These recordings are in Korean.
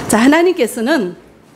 자, 하나님께서는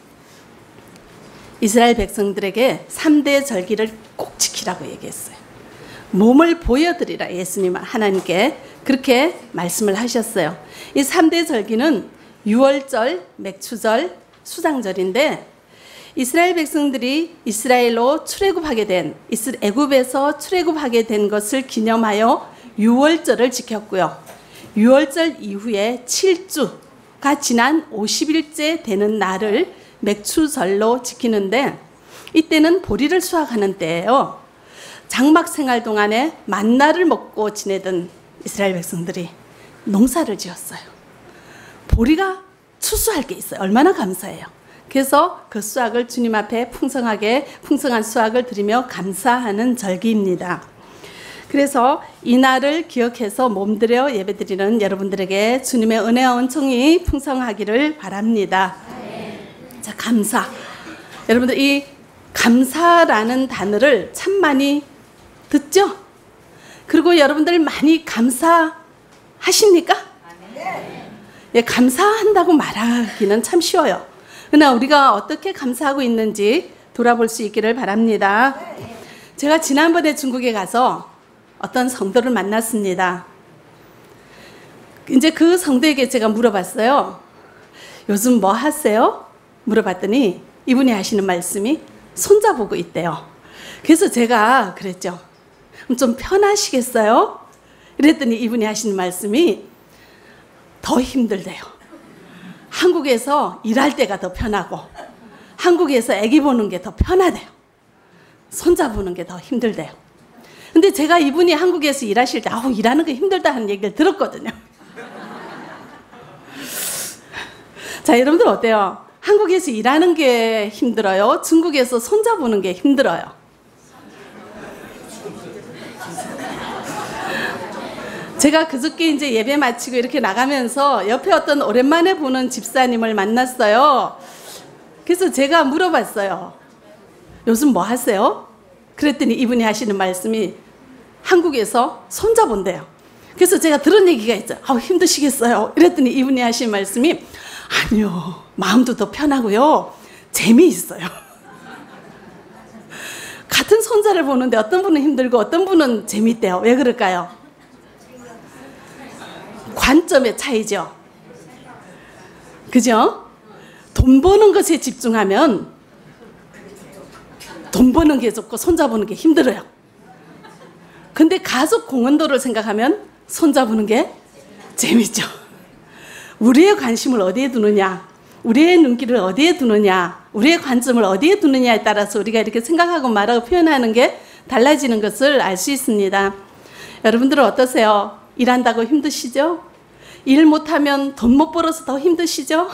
이스라엘 백성들에게 3대 절기를 꼭 지키라고 얘기했어요. 몸을 보여드리라. 예수님 하나님께 그렇게 말씀을 하셨어요. 이 3대 절기는 유월절, 맥추절, 수장절인데 이스라엘 백성들이 이스라엘로 출애굽하게 된 애굽에서 출애굽하게 된 것을 기념하여 유월절을 지켰고요. 유월절 이후에 7주가 지난 50일째 되는 날을 맥추절로 지키는데 이때는 보리를 수확하는 때예요. 장막 생활 동안에 만나를 먹고 지내던 이스라엘 백성들이 농사를 지었어요. 보리가 추수할 게 있어요. 얼마나 감사해요. 그래서 그 수확을 주님 앞에 풍성한 수확을 드리며 감사하는 절기입니다. 그래서 이 날을 기억해서 몸들여 예배드리는 여러분들에게 주님의 은혜와 은총이 풍성하기를 바랍니다. 자, 감사. 여러분들 이 감사라는 단어를 참 많이 듣죠? 그리고 여러분들 많이 감사하십니까? 예, 감사한다고 말하기는 참 쉬워요. 그러나 우리가 어떻게 감사하고 있는지 돌아볼 수 있기를 바랍니다. 제가 지난번에 중국에 가서 어떤 성도를 만났습니다. 이제 그 성도에게 제가 물어봤어요. 요즘 뭐 하세요? 물어봤더니 이분이 하시는 말씀이 손자보고 있대요. 그래서 제가 그랬죠. 좀 편하시겠어요? 이랬더니 이분이 하시는 말씀이 더 힘들대요. 한국에서 일할 때가 더 편하고 한국에서 아기 보는 게 더 편하대요. 손자 보는 게 더 힘들대요. 근데 제가 이분이 한국에서 일하실 때 일하는 거 힘들다 하는 얘기를 들었거든요. 자, 여러분들 어때요? 한국에서 일하는 게 힘들어요? 중국에서 손자 보는 게 힘들어요? 제가 그저께 이제 예배 마치고 이렇게 나가면서 옆에 어떤 오랜만에 보는 집사님을 만났어요. 그래서 제가 물어봤어요. 요즘 뭐 하세요? 그랬더니 이분이 하시는 말씀이 한국에서 손자 본대요. 그래서 제가 들은 얘기가 있죠. 힘드시겠어요? 이랬더니 이분이 하시는 말씀이 아니요. 마음도 더 편하고요. 재미있어요. 같은 손자를 보는데 어떤 분은 힘들고 어떤 분은 재미있대요. 왜 그럴까요? 관점의 차이죠. 그죠? 돈 버는 것에 집중하면 돈 버는 게 좋고 손자 보는 게 힘들어요. 근데 가족 공헌도를 생각하면 손자 보는 게 재밌죠. 우리의 관심을 어디에 두느냐, 우리의 눈길을 어디에 두느냐, 우리의 관점을 어디에 두느냐에 따라서 우리가 이렇게 생각하고 말하고 표현하는 게 달라지는 것을 알 수 있습니다. 여러분들은 어떠세요? 일한다고 힘드시죠? 일 못하면 돈 못 벌어서 더 힘드시죠?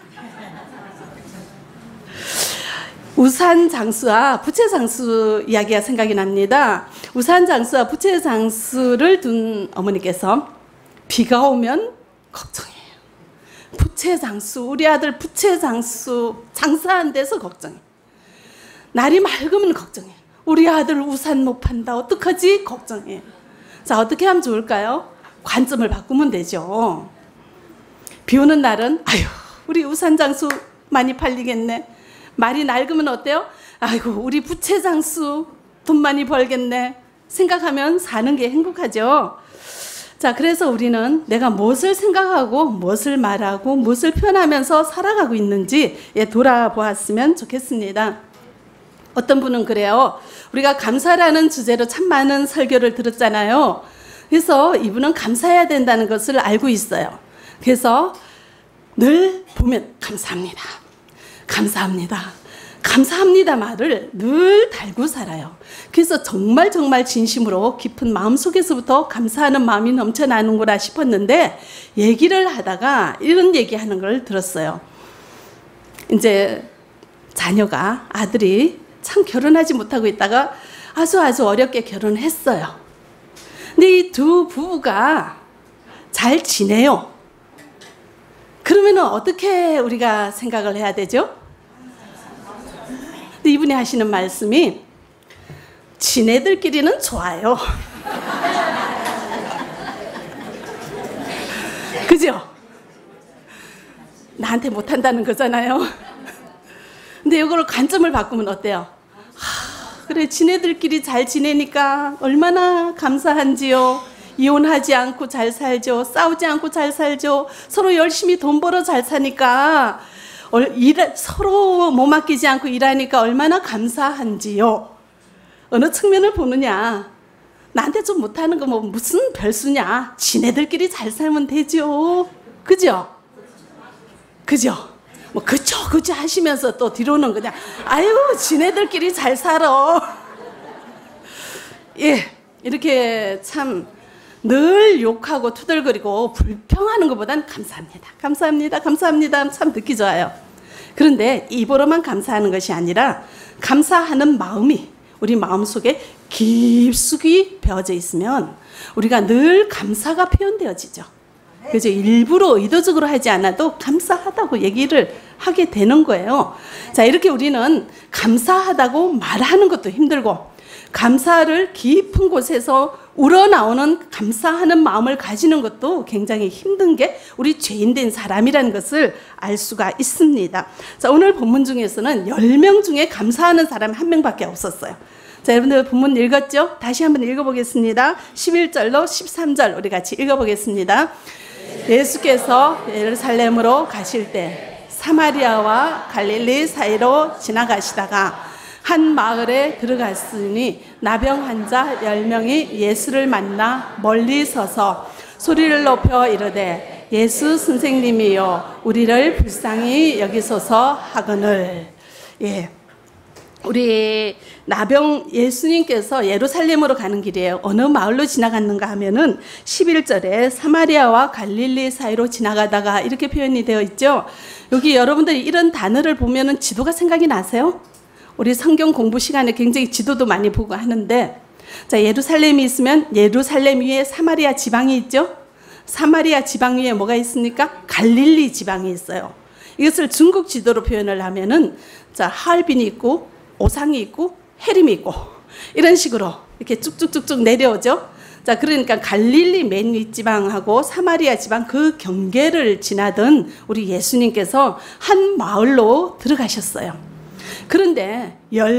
우산장수와 부채장수 이야기가 생각이 납니다. 우산장수와 부채장수를 둔 어머니께서 비가 오면 걱정해요. 부채장수, 우리 아들 부채장수 장사한 데서 걱정해. 날이 맑으면 걱정해. 우리 아들 우산 못 판다. 어떡하지? 걱정해. 자, 어떻게 하면 좋을까요? 관점을 바꾸면 되죠. 비 오는 날은 우리 우산장수 많이 팔리겠네. 말이 낡으면 어때요? 아이고, 우리 부채장수 돈 많이 벌겠네. 생각하면 사는 게 행복하죠. 자, 그래서 우리는 내가 무엇을 생각하고 무엇을 말하고 무엇을 표현하면서 살아가고 있는지 돌아보았으면 좋겠습니다. 어떤 분은 그래요. 우리가 감사라는 주제로 참 많은 설교를 들었잖아요. 그래서 이분은 감사해야 된다는 것을 알고 있어요. 그래서 늘 보면 감사합니다. 감사합니다. 감사합니다 말을 늘 달고 살아요. 그래서 정말 진심으로 깊은 마음속에서부터 감사하는 마음이 넘쳐나는구나 싶었는데 얘기를 하다가 이런 얘기하는 걸 들었어요. 이제 자녀가 아들이 참 결혼하지 못하고 있다가 아주 어렵게 결혼했어요. 근데 이 두 부부가 잘 지내요. 그러면 어떻게 우리가 생각을 해야 되죠? 근데 이분이 하시는 말씀이 지네들끼리는 좋아요. 그죠? 나한테 못한다는 거잖아요. 근데 이걸 관점을 바꾸면 어때요? 그래, 지네들끼리 잘 지내니까 얼마나 감사한지요. 이혼하지 않고 잘 살죠. 싸우지 않고 잘 살죠. 서로 열심히 돈 벌어 잘 사니까, 서로 몸 아끼지 않고 일하니까 얼마나 감사한지요. 어느 측면을 보느냐. 나한테 좀 못하는 거 뭐 무슨 별수냐. 지네들끼리 잘 살면 되죠. 그죠? 그죠? 뭐 그쵸 하시면서 또 뒤로는 그냥 아유 지네들끼리 잘 살아. 예, 이렇게 참 늘 욕하고 투덜거리고 불평하는 것보단 감사합니다 참 듣기 좋아요. 그런데 입으로만 감사하는 것이 아니라 감사하는 마음이 우리 마음속에 깊숙이 배어져 있으면 우리가 늘 감사가 표현되어지죠. 그래서 일부러 의도적으로 하지 않아도 감사하다고 얘기를 하게 되는 거예요. 자, 이렇게 우리는 감사하다고 말하는 것도 힘들고 감사를 깊은 곳에서 우러나오는 감사하는 마음을 가지는 것도 굉장히 힘든 게 우리 죄인된 사람이라는 것을 알 수가 있습니다. 자, 오늘 본문 중에서는 10명 중에 감사하는 사람 1명밖에 없었어요. 자, 여러분들 본문 읽었죠? 다시 한번 읽어보겠습니다. 11절로 13절 우리 같이 읽어보겠습니다. 예수께서 예루살렘으로 가실 때 사마리아와 갈릴리 사이로 지나가시다가 한 마을에 들어갔으니 나병 환자 10명이 예수를 만나 멀리 서서 소리를 높여 이르되 예수 선생님이여 우리를 불쌍히 여기소서 하거늘. 예, 우리 나병 예수님께서 예루살렘으로 가는 길이에요. 어느 마을로 지나갔는가 하면은 11절에 사마리아와 갈릴리 사이로 지나가다가 이렇게 표현이 되어 있죠. 여기 여러분들이 이런 단어를 보면은 지도가 생각이 나세요? 우리 성경 공부 시간에 굉장히 지도도 많이 보고 하는데, 자, 예루살렘이 있으면 예루살렘 위에 사마리아 지방이 있죠. 사마리아 지방 위에 뭐가 있습니까? 갈릴리 지방이 있어요. 이것을 중국 지도로 표현을 하면은 자, 하얼빈이 있고 오상이 있고 해림이 있고 이런 식으로 이렇게 쭉쭉쭉쭉 내려오죠. 자, 그러니까 갈릴리 맨 윗지방하고 사마리아 지방 그 경계를 지나던 우리 예수님께서 한 마을로 들어가셨어요. 그런데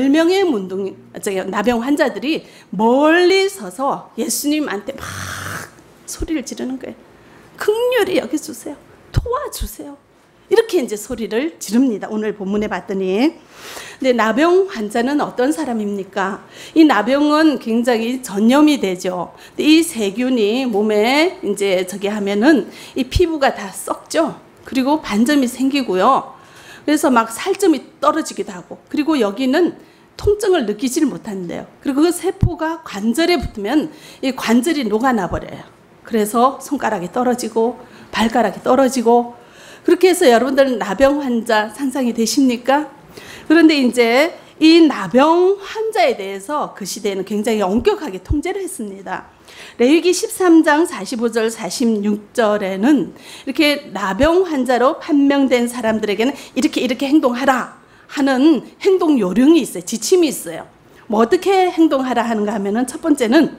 10명의 나병 환자들이 멀리 서서 예수님한테 막 소리를 지르는 거예요. 긍휼히 여겨주세요. 도와주세요. 이렇게 이제 소리를 지릅니다. 오늘 본문에 봤더니. 근데 나병 환자는 어떤 사람입니까? 이 나병은 굉장히 전염이 되죠. 이 세균이 몸에 이제 저기 하면은 이 피부가 다 썩죠. 그리고 반점이 생기고요. 그래서 막 살점이 떨어지기도 하고, 그리고 여기는 통증을 느끼지를 못한대요. 그리고 그 세포가 관절에 붙으면 이 관절이 녹아나 버려요. 그래서 손가락이 떨어지고 발가락이 떨어지고, 그렇게 해서 여러분들은 나병 환자 상상이 되십니까? 그런데 이제 이 나병 환자에 대해서 그 시대에는 굉장히 엄격하게 통제를 했습니다. 레위기 13장 45절 46절에는 이렇게 나병 환자로 판명된 사람들에게는 이렇게 행동하라 하는 행동 요령이 있어요. 지침이 있어요. 뭐 어떻게 행동하라 하는가 하면은 첫 번째는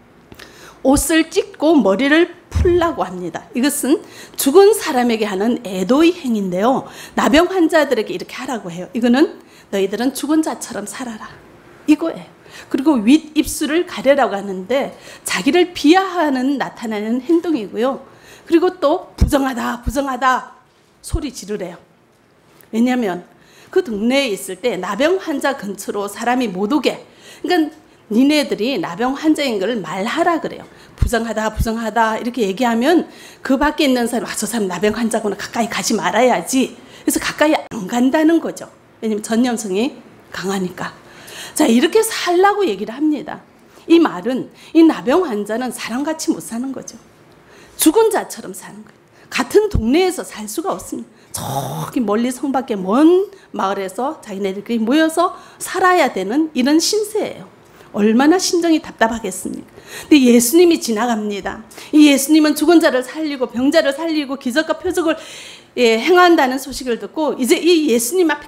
옷을 찢고 머리를 풀라고 합니다. 이것은 죽은 사람에게 하는 애도의 행위인데요. 나병 환자들에게 이렇게 하라고 해요. 이거는 너희들은 죽은 자처럼 살아라, 이거예요. 그리고 윗입술을 가려라고 하는데 자기를 비하하는 나타나는 행동이고요. 그리고 또 부정하다 소리 지르래요. 왜냐하면 그 동네에 있을 때 나병 환자 근처로 사람이 못 오게, 그러니까 니네들이 나병 환자인 걸 말하라 그래요. 부정하다 이렇게 얘기하면 그 밖에 있는 사람, 저 사람 나병 환자구나, 가까이 가지 말아야지. 그래서 가까이 안 간다는 거죠. 왜냐면 전염성이 강하니까. 자, 이렇게 살라고 얘기를 합니다. 이 말은 이 나병 환자는 사람같이 못 사는 거죠. 죽은 자처럼 사는 거예요. 같은 동네에서 살 수가 없습니다. 저기 멀리 성 밖에 먼 마을에서 자기네들끼리 모여서 살아야 되는 이런 신세예요. 얼마나 심정이 답답하겠습니까? 근데 예수님이 지나갑니다. 이 예수님은 죽은 자를 살리고 병자를 살리고 기적과 표적을 행한다는 소식을 듣고 이제 이 예수님 앞에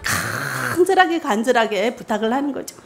간절하게 부탁을 하는 거죠.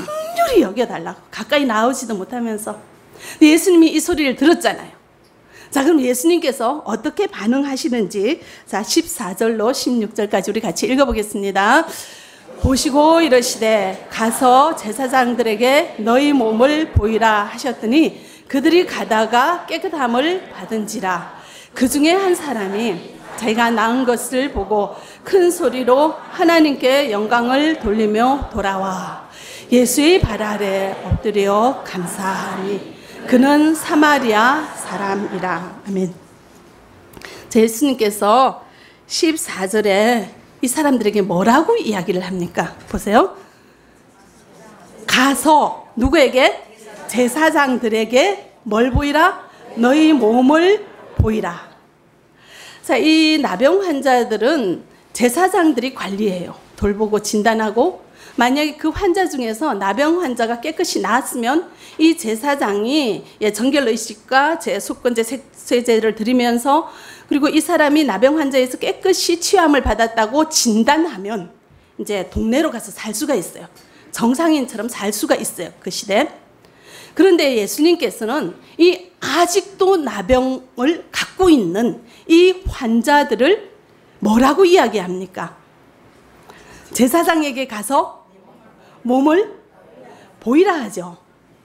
긍휼히 여겨달라고. 가까이 나오지도 못하면서. 근데 예수님이 이 소리를 들었잖아요. 자, 그럼 예수님께서 어떻게 반응하시는지, 자, 14절로 16절까지 우리 같이 읽어보겠습니다. 보시고 이르시되 가서 제사장들에게 너희 몸을 보이라 하셨더니 그들이 가다가 깨끗함을 받은지라. 그 중에 한 사람이 자기가 낳은 것을 보고 큰 소리로 하나님께 영광을 돌리며 돌아와 예수의 발 아래 엎드려 감사하니 그는 사마리아 사람이라. 아멘. 예수님께서 14절에 이 사람들에게 뭐라고 이야기를 합니까? 보세요. 가서 누구에게? 제사장들에게 뭘 보이라? 너희 몸을 보이라. 자, 이 나병 환자들은 제사장들이 관리해요. 돌보고 진단하고, 만약에 그 환자 중에서 나병 환자가 깨끗이 나았으면 이 제사장이 정결의식과 속건제 세제를 드리면서, 그리고 이 사람이 나병 환자에서 깨끗이 치유함을 받았다고 진단하면 이제 동네로 가서 살 수가 있어요. 정상인처럼 살 수가 있어요, 그 시대. 그런데 예수님께서는 이 아직도 나병을 갖고 있는 이 환자들을 뭐라고 이야기합니까? 제사장에게 가서 몸을 보이라 하죠.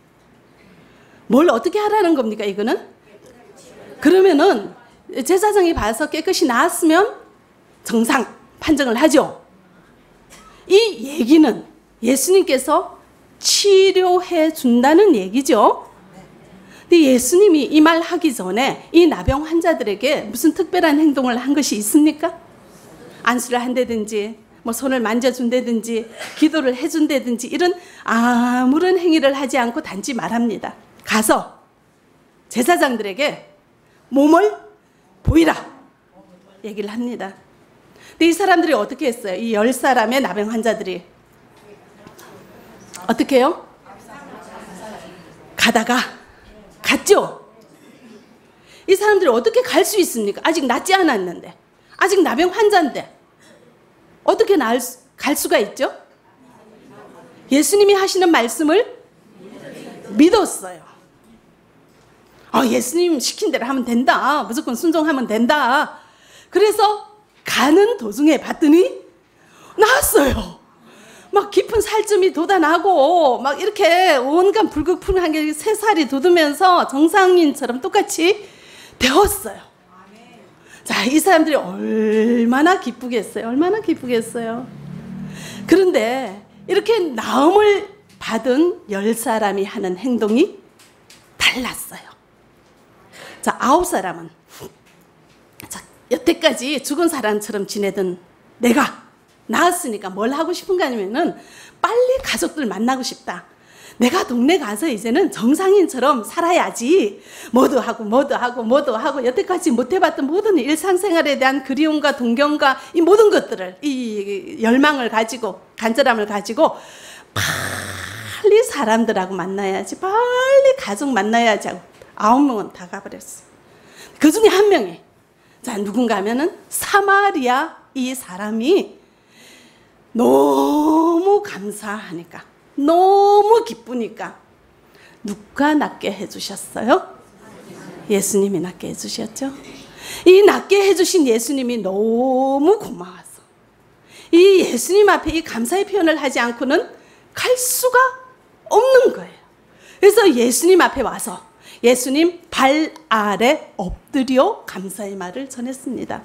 뭘 어떻게 하라는 겁니까, 이거는? 그러면은 제사장이 봐서 깨끗이 나았으면 정상 판정을 하죠. 이 얘기는 예수님께서 치료해 준다는 얘기죠. 근데 예수님이 이 말 하기 전에 이 나병 환자들에게 무슨 특별한 행동을 한 것이 있습니까? 안수를 한다든지, 뭐 손을 만져준다든지, 기도를 해준다든지, 이런 아무런 행위를 하지 않고 단지 말합니다. 가서 제사장들에게 몸을 보이라 얘기를 합니다. 근데 이 사람들이 어떻게 했어요? 이 10사람의 나병 환자들이 어떻게 해요? 가다가 갔죠? 이 사람들이 어떻게 갈 수 있습니까? 아직 낫지 않았는데, 아직 나병 환자인데 어떻게 갈 수가 있죠? 예수님이 하시는 말씀을 믿었어요. 예수님 시킨 대로 하면 된다, 무조건 순종하면 된다. 그래서 가는 도중에 봤더니 나았어요. 막 깊은 살점이 돋아나고 막 이렇게 온갖 불급불한 게 새살이 돋으면서 정상인처럼 똑같이 되었어요. 자, 이 사람들이 얼마나 기쁘겠어요. 얼마나 기쁘겠어요. 그런데 이렇게 나음을 받은 10사람이 하는 행동이 달랐어요. 자, 9사람은 자, 여태까지 죽은 사람처럼 지내던 내가 나았으니까 뭘 하고 싶은가 하면은 빨리 가족들 만나고 싶다. 내가 동네 가서 이제는 정상인처럼 살아야지. 뭐도 하고 여태까지 못 해봤던 모든 일상생활에 대한 그리움과 동경과 이 모든 것들을, 이 열망을 가지고, 간절함을 가지고 빨리 사람들하고 만나야지, 빨리 가족 만나야지 하고 9명은 다 가버렸어. 그 중에 한 명이, 자, 누군가 하면은 사마리아 이 사람이 너무 감사하니까, 너무 기쁘니까 누가 낫게 해주셨어요? 예수님이 낫게 해주셨죠. 이 낫게 해주신 예수님이 너무 고마워서 이 예수님 앞에 이 감사의 표현을 하지 않고는 갈 수가 없는 거예요. 그래서 예수님 앞에 와서 예수님 발 아래 엎드려 감사의 말을 전했습니다.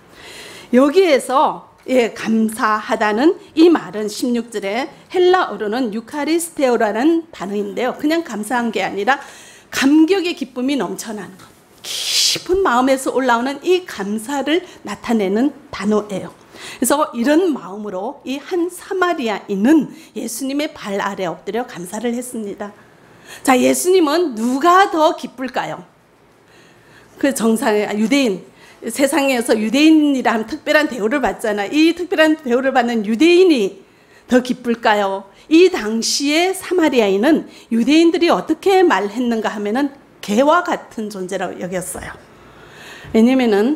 여기에서 감사하다는 이 말은 16절에 헬라어로는 유카리스테오라는 단어인데요. 그냥 감사한 게 아니라 감격의 기쁨이 넘쳐나는 것, 깊은 마음에서 올라오는 이 감사를 나타내는 단어예요. 그래서 이런 마음으로 이 한 사마리아인은 예수님의 발 아래 엎드려 감사를 했습니다. 자, 예수님은 누가 더 기쁠까요? 그 정상의 유대인, 세상에서 유대인이라 하면 특별한 대우를 받잖아. 이 특별한 대우를 받는 유대인이 더 기쁠까요? 이 당시의 사마리아인은 유대인들이 어떻게 말했는가 하면은 개와 같은 존재라고 여겼어요. 왜냐면은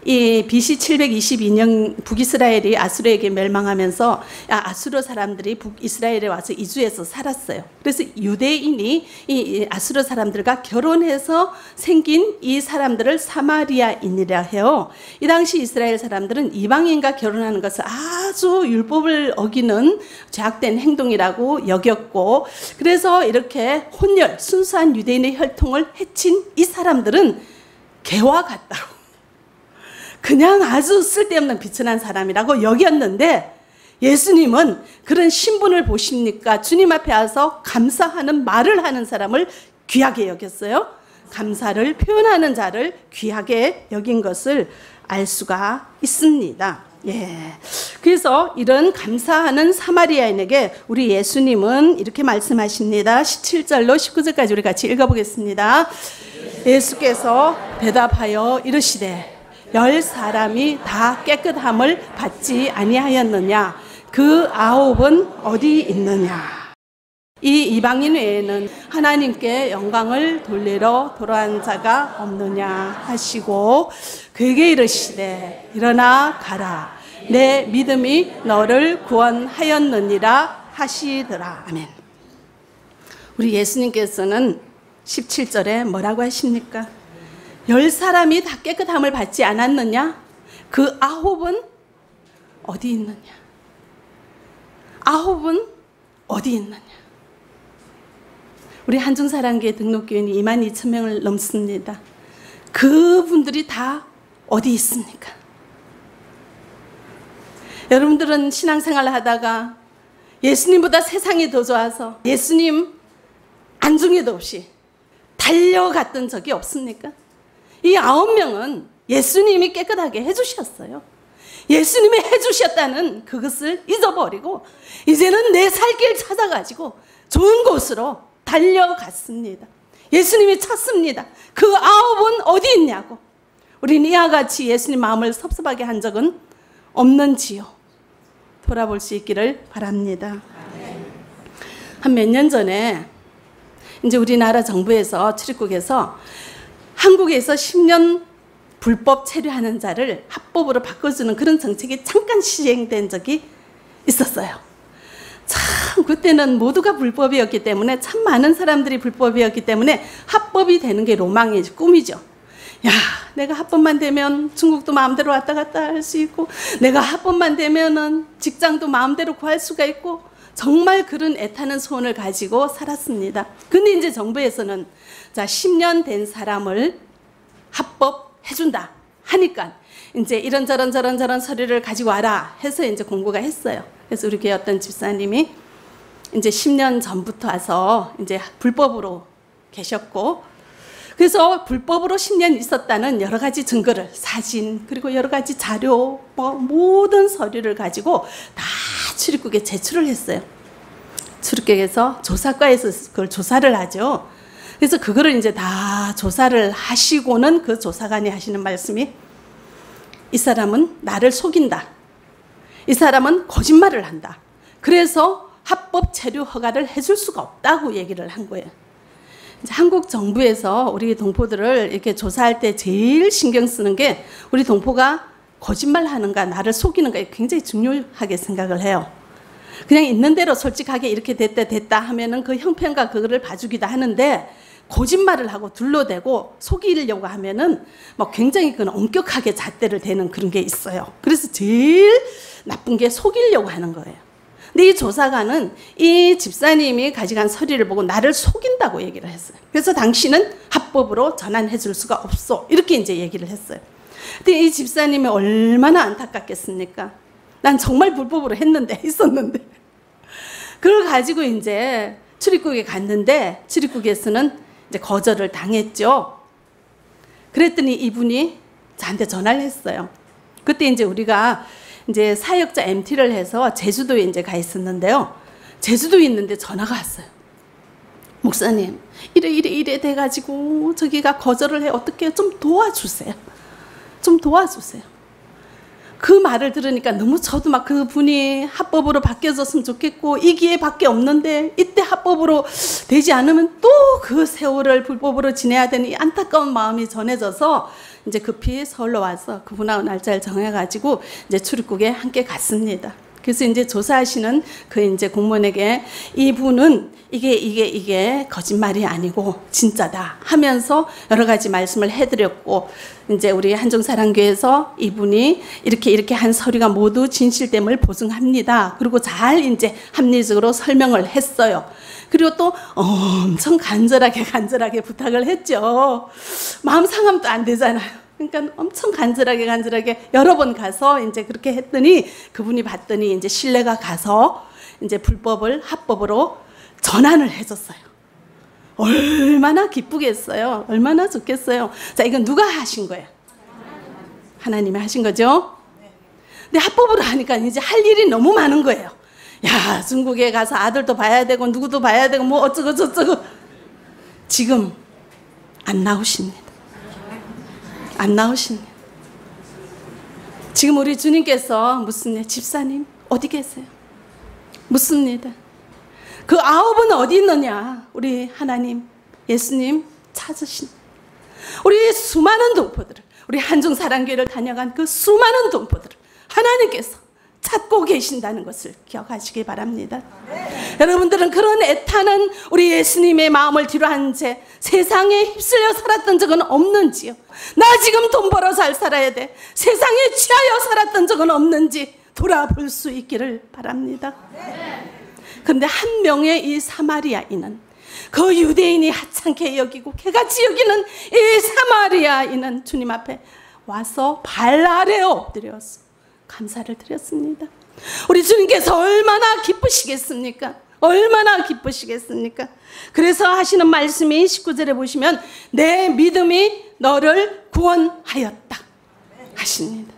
이 BC 722년 북이스라엘이 아수르에게 멸망하면서 아수르 사람들이 북이스라엘에 와서 이주해서 살았어요. 그래서 유대인이 이 아수르 사람들과 결혼해서 생긴 이 사람들을 사마리아인이라 해요. 이 당시 이스라엘 사람들은 이방인과 결혼하는 것을 아주 율법을 어기는 죄악된 행동이라고 여겼고, 그래서 이렇게 혼혈, 순수한 유대인의 혈통을 해친 이 사람들은 개와 같다고, 그냥 아주 쓸데없는 비천한 사람이라고 여겼는데, 예수님은 그런 신분을 보십니까? 주님 앞에 와서 감사하는 말을 하는 사람을 귀하게 여겼어요. 감사를 표현하는 자를 귀하게 여긴 것을 알 수가 있습니다. 예. 그래서 이런 감사하는 사마리아인에게 우리 예수님은 이렇게 말씀하십니다. 17절로 19절까지 우리 같이 읽어보겠습니다. 예수께서 대답하여 이르시되 10사람이 다 깨끗함을 받지 아니하였느냐? 그 9은 어디 있느냐? 이 이방인 외에는 하나님께 영광을 돌리러 돌아온 자가 없느냐 하시고, 그에게 이르시되 일어나 가라, 내 믿음이 너를 구원하였느니라 하시더라. 아멘. 우리 예수님께서는 17절에 뭐라고 하십니까? 10사람이 다 깨끗함을 받지 않았느냐? 그 9은 어디 있느냐? 9은 어디 있느냐? 우리 한중사랑교회 등록교인이 22,000명을 넘습니다. 그분들이 다 어디 있습니까? 여러분들은 신앙생활을 하다가 예수님보다 세상이 더 좋아서 예수님 안중에도 없이 달려갔던 적이 없습니까? 이 9명은 예수님이 깨끗하게 해주셨어요. 예수님이 해주셨다는 그것을 잊어버리고 이제는 내 살 길 찾아가지고 좋은 곳으로 달려갔습니다. 예수님이 찾습니다. 그 9은 어디 있냐고. 우리는 이와 같이 예수님 마음을 섭섭하게 한 적은 없는지요? 돌아볼 수 있기를 바랍니다. 한 몇 년 전에 이제 우리나라 정부에서 출입국에서 한국에서 10년 불법 체류하는 자를 합법으로 바꿔주는 그런 정책이 잠깐 시행된 적이 있었어요. 참 그때는 모두가 불법이었기 때문에, 참 많은 사람들이 불법이었기 때문에 합법이 되는 게 로망이죠, 꿈이죠. 야, 내가 합법만 되면 중국도 마음대로 왔다 갔다 할 수 있고, 내가 합법만 되면은 직장도 마음대로 구할 수가 있고, 정말 그런 애타는 소원을 가지고 살았습니다. 근데 이제 정부에서는 자, 10년 된 사람을 합법해준다 하니까 이제 이런저런 서류를 가지고 와라 해서 이제 공고가 했어요. 그래서 우리 교회 어떤 집사님이 이제 10년 전부터 와서 이제 불법으로 계셨고, 그래서 불법으로 10년 있었다는 여러 가지 증거를, 사진, 그리고 여러 가지 자료, 모든 서류를 가지고 다 출입국에 제출을 했어요. 출입국에서 조사과에서 그걸 조사를 하죠. 그래서 그거를 이제 다 조사를 하시고는 그 조사관이 하시는 말씀이, 이 사람은 나를 속인다. 이 사람은 거짓말을 한다. 그래서 합법 체류 허가를 해줄 수가 없다고 얘기를 한 거예요. 이제 한국 정부에서 우리 동포들을 이렇게 조사할 때 제일 신경 쓰는 게 우리 동포가 거짓말 하는가, 나를 속이는가 굉장히 중요하게 생각을 해요. 그냥 있는 대로 솔직하게 이렇게 됐다 하면은 그 형편과 그거를 봐주기도 하는데, 거짓말을 하고 둘러대고 속이려고 하면은 뭐 굉장히 그건 엄격하게 잣대를 대는 그런 게 있어요. 그래서 제일 나쁜 게 속이려고 하는 거예요. 근데 이 조사관은 이 집사님이 가져간 서류를 보고 나를 속인다고 얘기를 했어요. 그래서 당신은 합법으로 전환해 줄 수가 없어, 이렇게 이제 얘기를 했어요. 근데 이 집사님이 얼마나 안타깝겠습니까? 난 정말 불법으로 있었는데. 그걸 가지고 이제 출입국에 갔는데 출입국에서는 이제 거절을 당했죠. 그랬더니 이분이 저한테 전화를 했어요. 그때 이제 우리가 이제 사역자 MT를 해서 제주도에 이제 가 있었는데요. 제주도에 있는데 전화가 왔어요. 목사님, 이래 돼가지고 저기가 거절을 해. 어떻게 좀 도와주세요. 좀 도와주세요. 그 말을 들으니까 너무 저도 막 그분이 합법으로 바뀌어졌으면 좋겠고, 이 기회밖에 없는데 이때 합법으로 되지 않으면 또 그 세월을 불법으로 지내야 되니 안타까운 마음이 전해져서 이제 급히 서울로 와서 그분하고 날짜를 정해가지고 이제 출입국에 함께 갔습니다. 그래서 이제 조사하시는 그 이제 공무원에게 이분은 이게 거짓말이 아니고 진짜다 하면서 여러 가지 말씀을 해드렸고, 이제 우리 한중사랑교회에서 이분이 이렇게 한 서류가 모두 진실됨을 보증합니다. 그리고 잘 이제 합리적으로 설명을 했어요. 그리고 또 엄청 간절하게 부탁을 했죠. 마음 상함도 안 되잖아요. 그러니까 엄청 간절하게 여러 번 가서 이제 그렇게 했더니 그분이 봤더니 이제 신뢰가 가서 이제 불법을 합법으로 전환을 해줬어요. 얼마나 기쁘겠어요. 얼마나 좋겠어요. 자, 이건 누가 하신 거예요? 하나님이 하신 거죠. 근데 합법으로 하니까 이제 할 일이 너무 많은 거예요. 야, 중국에 가서 아들도 봐야 되고 누구도 봐야 되고 뭐 어쩌고 저쩌고. 지금 안 나오십니다. 안 나오십니다. 지금 우리 주님께서 묻습니다. 집사님 어디 계세요? 묻습니다. 그 9은 어디 있느냐? 우리 하나님 예수님 찾으신 우리 수많은 동포들을, 우리 한중사랑교회를 다녀간 그 수많은 동포들을 하나님께서 찾고 계신다는 것을 기억하시기 바랍니다. 여러분들은 그런 애타는 우리 예수님의 마음을 뒤로한 채 세상에 휩쓸려 살았던 적은 없는지요? 나 지금 돈 벌어 잘 살아야 돼, 세상에 취하여 살았던 적은 없는지 돌아볼 수 있기를 바랍니다. 그런데 한 명의 이 사마리아인은, 그 유대인이 하찮게 여기고 개같이 여기는 이 사마리아인은 주님 앞에 와서 발 아래 엎드려서 감사를 드렸습니다. 우리 주님께서 얼마나 기쁘시겠습니까? 얼마나 기쁘시겠습니까? 그래서 하시는 말씀이 19절에 보시면 내 믿음이 너를 구원하였다 하십니다.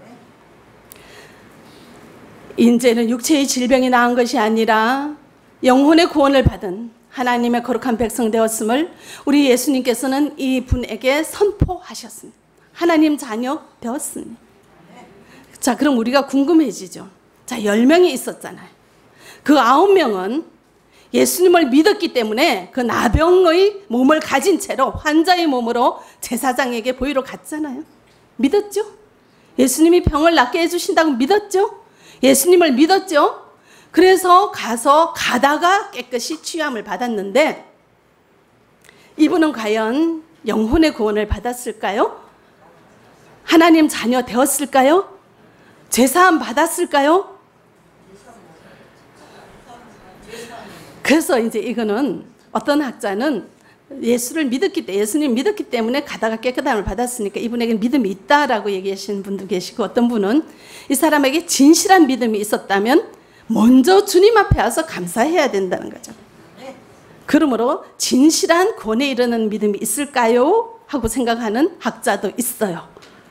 이제는 육체의 질병이 나은 것이 아니라 영혼의 구원을 받은 하나님의 거룩한 백성 되었음을 우리 예수님께서는 이 분에게 선포하셨습니다. 하나님 자녀 되었습니다. 자, 그럼 우리가 궁금해지죠. 자, 10명이 있었잖아요. 그 9명은 예수님을 믿었기 때문에 그 나병의 몸을 가진 채로 환자의 몸으로 제사장에게 보이러 갔잖아요. 믿었죠? 예수님이 병을 낫게 해주신다고 믿었죠? 예수님을 믿었죠? 그래서 가다가 깨끗이 취함을 받았는데 이분은 과연 영혼의 구원을 받았을까요? 하나님 자녀 되었을까요? 제사함 받았을까요? 그래서 이제 이거는 어떤 학자는 예수님 믿었기 때문에 가다가 깨끗함을 받았으니까 이분에게 믿음이 있다라고 얘기하시는 분도 계시고, 어떤 분은 이 사람에게 진실한 믿음이 있었다면 먼저 주님 앞에 와서 감사해야 된다는 거죠. 그러므로 진실한 구원에 이르는 믿음이 있을까요? 하고 생각하는 학자도 있어요.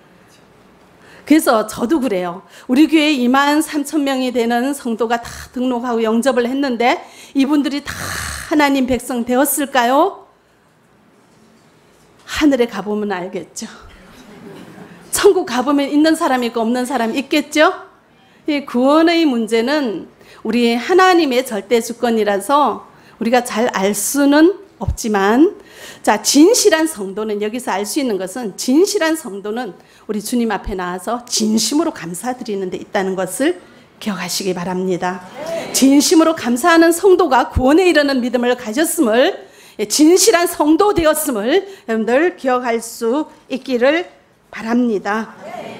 그래서 저도 그래요. 우리 교회에 23,000명이 되는 성도가 다 등록하고 영접을 했는데 이분들이 다 하나님 백성 되었을까요? 하늘에 가보면 알겠죠. 천국 가보면 있는 사람이 있고 없는 사람이 있겠죠. 이 구원의 문제는 우리 하나님의 절대 주권이라서 우리가 잘 알 수는 없지만, 자, 진실한 성도는, 여기서 알 수 있는 것은 진실한 성도는 우리 주님 앞에 나와서 진심으로 감사드리는 데 있다는 것을 기억하시기 바랍니다. 진심으로 감사하는 성도가 구원에 이르는 믿음을 가졌음을, 진실한 성도 되었음을 여러분들 기억할 수 있기를 바랍니다.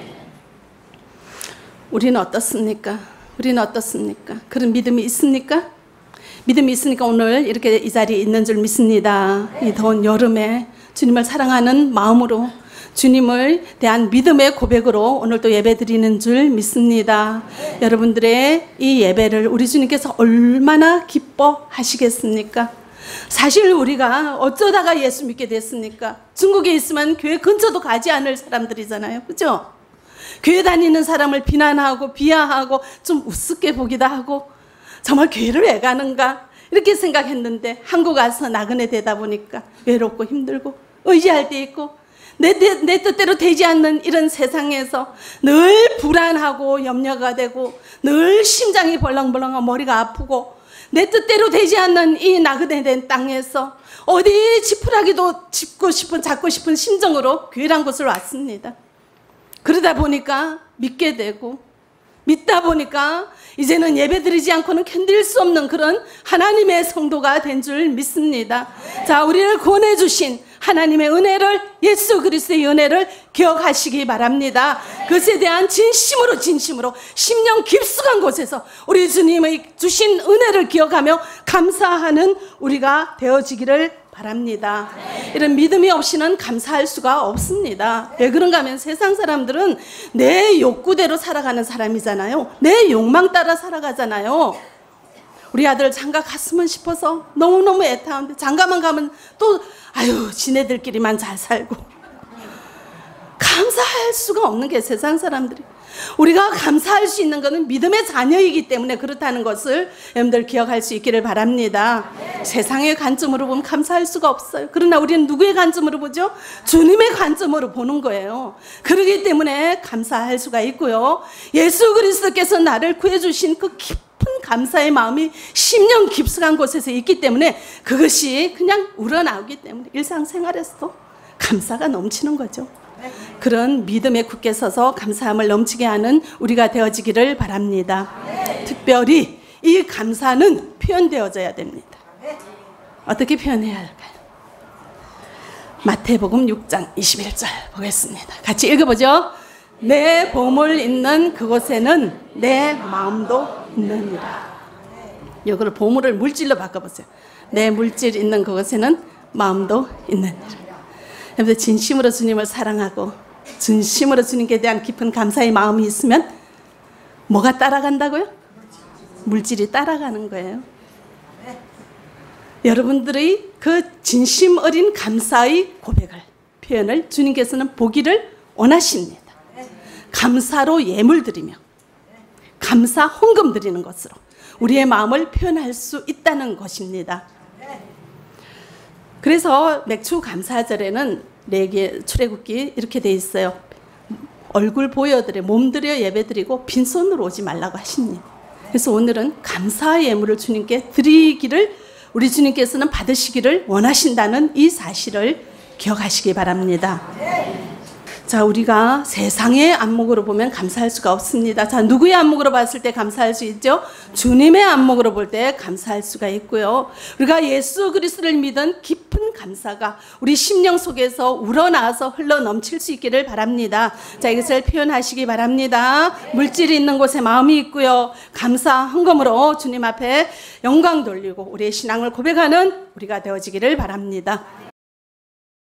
우리는 어떻습니까? 우리는 어떻습니까? 그런 믿음이 있습니까? 믿음이 있으니까 오늘 이렇게 이 자리에 있는 줄 믿습니다. 이 더운 여름에 주님을 사랑하는 마음으로 주님을 대한 믿음의 고백으로 오늘 또 예배 드리는 줄 믿습니다. 여러분들의 이 예배를 우리 주님께서 얼마나 기뻐하시겠습니까? 사실 우리가 어쩌다가 예수 믿게 됐습니까? 중국에 있으면 교회 근처도 가지 않을 사람들이잖아요. 그죠? 교회 다니는 사람을 비난하고 비하하고 좀 우습게 보기도 하고 정말 교회를 왜 가는가 이렇게 생각했는데 한국 와서 나그네 되다 보니까 외롭고 힘들고 의지할 때 있고 내 뜻대로 되지 않는 이런 세상에서 늘 불안하고 염려가 되고 늘 심장이 벌렁벌렁하고 머리가 아프고 내 뜻대로 되지 않는 이 나그네된 땅에서 어디 지푸라기도 잡고 싶은 심정으로 귀한 곳을 왔습니다. 그러다 보니까 믿게 되고 믿다 보니까 이제는 예배드리지 않고는 견딜 수 없는 그런 하나님의 성도가 된 줄 믿습니다. 자, 우리를 구원해 주신 하나님의 은혜를, 예수 그리스도의 은혜를 기억하시기 바랍니다. 그것에 대한 진심으로 심령 깊숙한 곳에서 우리 주님의 주신 은혜를 기억하며 감사하는 우리가 되어지기를 바랍니다. 이런 믿음이 없이는 감사할 수가 없습니다. 왜 그런가 하면 세상 사람들은 내 욕구대로 살아가는 사람이잖아요. 내 욕망 따라 살아가잖아요. 우리 아들 장가 갔으면 싶어서 너무너무 애타한데 장가만 가면 또 아유 지네들끼리만 잘 살고 감사할 수가 없는 게 세상 사람들이. 우리가 감사할 수 있는 것은 믿음의 자녀이기 때문에 그렇다는 것을 여러분들 기억할 수 있기를 바랍니다. 세상의 관점으로 보면 감사할 수가 없어요. 그러나 우리는 누구의 관점으로 보죠? 주님의 관점으로 보는 거예요. 그렇기 때문에 감사할 수가 있고요. 예수 그리스도께서 나를 구해주신 그 깊은 감사의 마음이 심령 깊숙한 곳에서 있기 때문에 그것이 그냥 우러나오기 때문에 일상생활에서도 감사가 넘치는 거죠. 그런 믿음에 굳게 서서 감사함을 넘치게 하는 우리가 되어지기를 바랍니다. 특별히 이 감사는 표현되어져야 됩니다. 어떻게 표현해야 할까요? 마태복음 6장 21절 보겠습니다. 같이 읽어보죠. 내 보물 있는 그곳에는 내 마음도 있느니라. 이거를 보물을 물질로 바꿔보세요. 내 물질 있는 그곳에는 마음도 있느니라. 여러분들 진심으로 주님을 사랑하고 진심으로 주님께 대한 깊은 감사의 마음이 있으면 뭐가 따라간다고요? 물질이 따라가는 거예요. 여러분들의 그 진심 어린 감사의 고백을, 표현을 주님께서는 보기를 원하십니다. 감사로 예물 드리며 감사 헌금 드리는 것으로 우리의 마음을 표현할 수 있다는 것입니다. 그래서 맥주 감사절에는 4개 출애굽기 이렇게 돼 있어요. 얼굴 보여드려 몸들여 예배드리고 빈손으로 오지 말라고 하십니다. 그래서 오늘은 감사 예물을 주님께 드리기를 우리 주님께서는 받으시기를 원하신다는 이 사실을 기억하시기 바랍니다. 자, 우리가 세상의 안목으로 보면 감사할 수가 없습니다. 자, 누구의 안목으로 봤을 때 감사할 수 있죠? 주님의 안목으로 볼 때 감사할 수가 있고요. 우리가 예수 그리스도를 믿은 깊은 감사가 우리 심령 속에서 우러나와서 흘러 넘칠 수 있기를 바랍니다. 자, 이것을 표현하시기 바랍니다. 물질이 있는 곳에 마음이 있고요. 감사 헌금으로 주님 앞에 영광 돌리고 우리의 신앙을 고백하는 우리가 되어지기를 바랍니다.